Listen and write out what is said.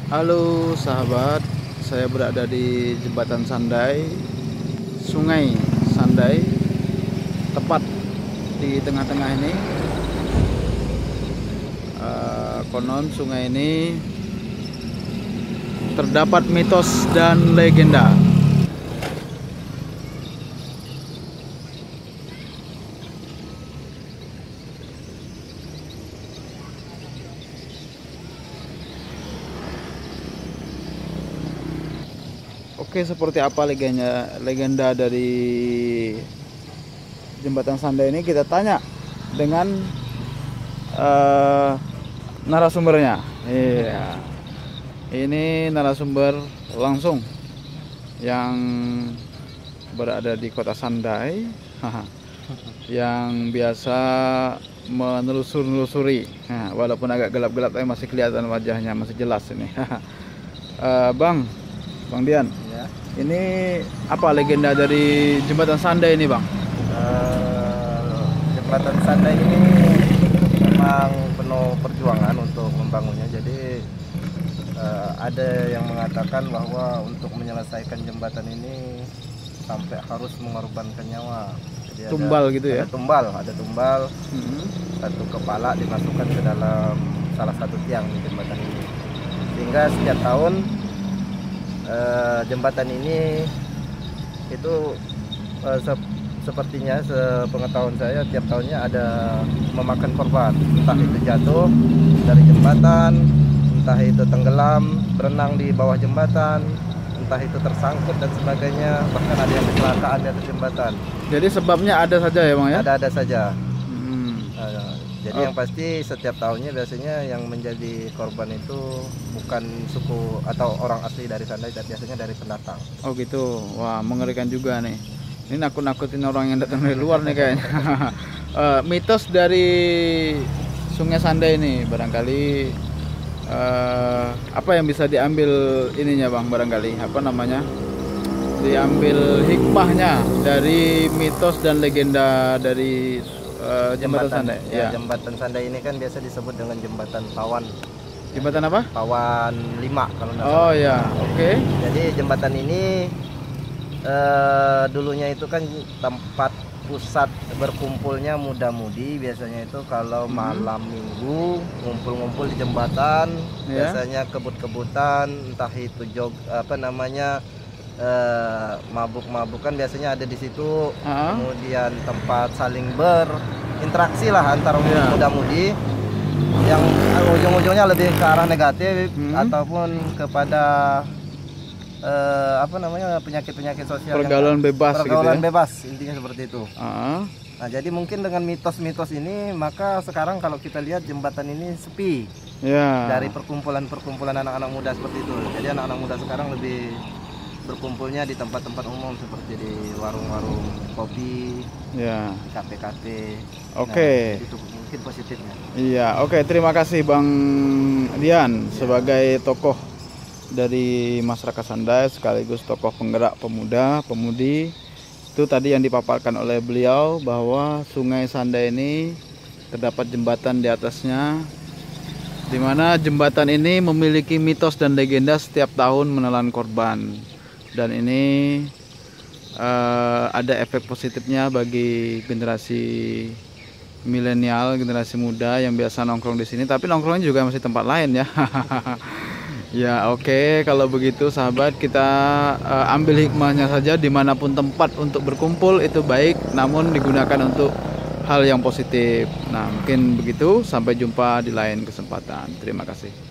Halo sahabat, saya berada di Jembatan Sandai, Sungai Sandai, tepat di tengah-tengah ini. Konon sungai ini terdapat mitos dan legenda. Oke, seperti apa legenda dari Jembatan Sandai ini, kita tanya dengan narasumbernya. Iya. Ini narasumber langsung yang berada di kota Sandai, yang biasa menelusuri. Nah, walaupun agak gelap-gelap tapi masih kelihatan wajahnya, masih jelas ini. Bang Dian, Ya. ini apa legenda dari Jembatan Sandai ini, Bang? Jembatan Sandai ini memang penuh perjuangan untuk membangunnya. Jadi ada yang mengatakan bahwa untuk menyelesaikan jembatan ini sampai harus mengorbankan nyawa. Jadi Tumbal gitu ya? Ada tumbal. Satu kepala dimasukkan ke dalam salah satu tiang di jembatan ini. Sehingga setiap tahun jembatan ini itu sepertinya sepengetahuan saya tiap tahunnya ada memakan korban, entah itu jatuh dari jembatan, entah itu tenggelam berenang di bawah jembatan, entah itu tersangkut dan sebagainya, bahkan ada yang kecelakaan di atas jembatan. Jadi sebabnya ada saja ya, Bang ya? Ada saja. Jadi yang pasti setiap tahunnya biasanya yang menjadi korban itu bukan suku atau orang asli dari Sandai, biasanya dari pendatang. Oh gitu. Wah, mengerikan juga nih. Ini nakut-nakutin orang yang datang dari luar nih kayaknya. Mitos dari Sungai Sandai ini barangkali apa yang bisa diambil ininya, Bang? Barangkali apa namanya? Diambil hikmahnya dari mitos dan legenda dari Jembatan Sandai. Ya, Jembatan Sandai ini kan biasa disebut dengan jembatan Pawan. Jembatan apa? Pawan 5 kalau nggak Oh salah. ya, oke. Jadi jembatan ini dulunya itu kan tempat pusat berkumpulnya muda-mudi, biasanya itu kalau malam minggu ngumpul-ngumpul di jembatan, biasanya kebut-kebutan, entah itu mabuk-mabukan biasanya ada di situ. Kemudian tempat saling berinteraksi lah antara muda-mudi yang ujung-ujungnya lebih ke arah negatif ataupun kepada penyakit-penyakit sosial, pergaulan bebas gitu ya? Bebas, intinya seperti itu. Nah, jadi mungkin dengan mitos-mitos ini, maka sekarang kalau kita lihat jembatan ini sepi dari perkumpulan-perkumpulan anak-anak muda seperti itu. Jadi anak-anak muda sekarang lebih berkumpulnya di tempat-tempat umum seperti di warung-warung kopi, di kafe-kafe. Oke. Nah, itu mungkin positifnya. Iya, oke. Terima kasih Bang Dian sebagai tokoh dari masyarakat Sandai sekaligus tokoh penggerak pemuda-pemudi. Itu tadi yang dipaparkan oleh beliau bahwa Sungai Sandai ini terdapat jembatan di atasnya, di mana jembatan ini memiliki mitos dan legenda setiap tahun menelan korban. Dan ini ada efek positifnya bagi generasi milenial, generasi muda yang biasa nongkrong di sini. Tapi nongkrongnya juga masih tempat lain ya. Ya oke, kalau begitu sahabat, kita ambil hikmahnya saja. Dimanapun tempat untuk berkumpul itu baik, namun digunakan untuk hal yang positif. Nah mungkin begitu, sampai jumpa di lain kesempatan. Terima kasih.